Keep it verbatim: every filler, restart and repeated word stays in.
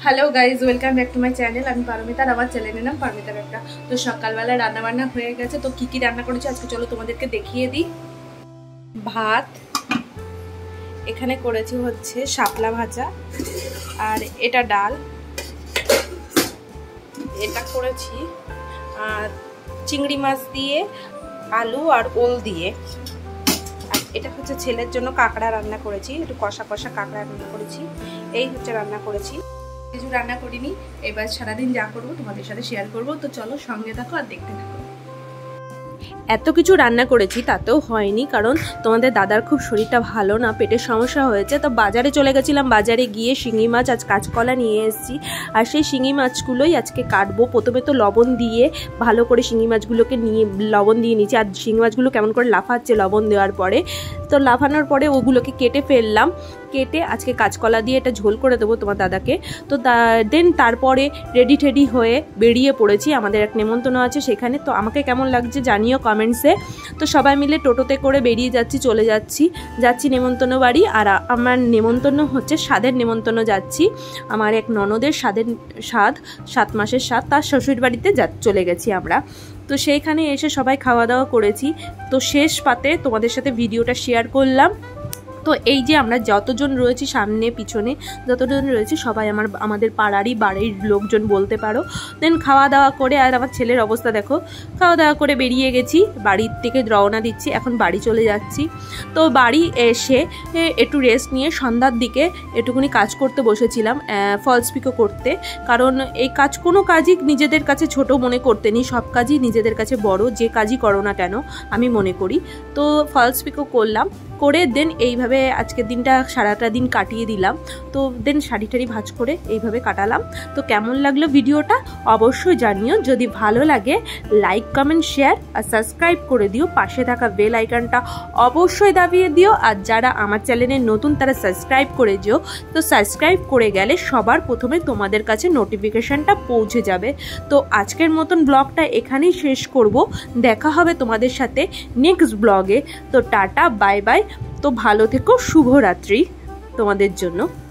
Hello guys, welcome back to my channel. আমি পারমিতা, আমার চ্যানেলের নাম পারমিতা একটা। তো সকালবেলা রান্না বান্না হয়ে গেছে। তো কি কি রান্না করেছি আজকে চলো তোমাদেরকে দেখিয়ে দিই। ভাত, এখানে করেছি হচ্ছে শাপলা ভাজা, আর এটা ডাল, এটা করেছি আর চিংড়ি মাছ দিয়ে আলু আর ওল দিয়ে, আর এটা হচ্ছে ছেলের জন্য কাঁকড়া রান্না করেছি, একটু কষা কষা কাঁকড়া রান্না করেছি। এই হচ্ছে রান্না করেছি, কিছু রান্না করিনি। এবার সারাদিন যা করবো তোমাদের সাথে শেয়ার করবো। তো চলো সঙ্গে থাকো আর দেখতে থাকো। এত কিছু রান্না করেছি তাতেও হয়নি, কারণ তোমাদের দাদার খুব শরীরটা ভালো না, পেটের সমস্যা হয়েছে। তো বাজারে চলে গেছিলাম, বাজারে গিয়ে শিঙি মাছ আজ কাঁচকলা নিয়ে এসেছি, আর সেই শিঙি মাছগুলোই আজকে কাটবো। প্রথমে তো লবণ দিয়ে ভালো করে শিঙি মাছগুলোকে নিয়ে লবণ দিয়ে নিচ্ছি, আর শিঙি মাছগুলো কেমন করে লাফাচ্ছে লবণ দেওয়ার পরে। তো লাফানোর পরে ওগুলোকে কেটে ফেললাম, কেটে আজকে কাঁচকলা দিয়ে এটা ঝোল করে দেবো তোমার দাদাকে। তো দেন তারপরে রেডি টেডি হয়ে বেরিয়ে পড়েছি, আমাদের এক নেমন্তন্ন আছে সেখানে। তো আমাকে কেমন লাগছে জানিও কমেন্টসে। তো সবাই মিলে টোটোতে করে বেরিয়ে যাচ্ছি, চলে যাচ্ছি যাচ্ছি নেমন্তন্ন বাড়ি। আর আমার নেমন্তন্ন হচ্ছে স্বাদের নেমন্তন্ন যাচ্ছি, আমার এক ননদের স্বাদের স্বাদ, সাত মাসের স্বাদ, তার শ্বশুর বাড়িতে যা চলে গেছি আমরা। তো সেইখানে এসে সবাই খাওয়া দাওয়া করেছি। তো শেষ পাতে তোমাদের সাথে ভিডিওটা শেয়ার করলাম। তো এই যে আমরা যতজন রয়েছি সামনে পিছনে যতজন রয়েছি সবাই আমার আমাদের পাড়ারই বাড়ির লোকজন বলতে পারো। দেন খাওয়া দাওয়া করে, আর আমার ছেলের অবস্থা দেখো, খাওয়া দাওয়া করে বেরিয়ে গেছি, বাড়ির থেকে রওনা দিচ্ছি, এখন বাড়ি চলে যাচ্ছি। তো বাড়ি এসে একটু রেস্ট নিয়ে সন্ধ্যার দিকে একটুখানি কাজ করতে বসেছিলাম, ফলস পিকো করতে। কারণ এই কাজ কোনো কাজই নিজেদের কাছে ছোট মনে করতে নেই, সব কাজই নিজেদের কাছে বড়, যে কাজই করো না কেন আমি মনে করি। তো ফলস পিকো করলাম, করে দেন এইভাবে আজকের দিনটা সারাটা দিন কাটিয়ে দিলাম। তো দেন শাড়ি টাড়ি ভাঁজ করে এইভাবে কাটালাম। তো কেমন লাগলো ভিডিওটা অবশ্যই জানিও। যদি ভালো লাগে লাইক কমেন্ট শেয়ার আর সাবস্ক্রাইব করে দিও, পাশে থাকা বেল আইকনটা অবশ্যই দাবিয়ে দিও। আর যারা আমার চ্যানেলে নতুন তারা সাবস্ক্রাইব করে দিও। তো সাবস্ক্রাইব করে গেলে সবার প্রথমে তোমাদের কাছে নোটিফিকেশনটা পৌঁছে যাবে। তো আজকের মতন ব্লগটা এখানেই শেষ করব, দেখা হবে তোমাদের সাথে নেক্সট ব্লগে। তো টাটা, বাই বাই। তো ভালো থেকো, শুভরাত্রি তোমাদের জন্য।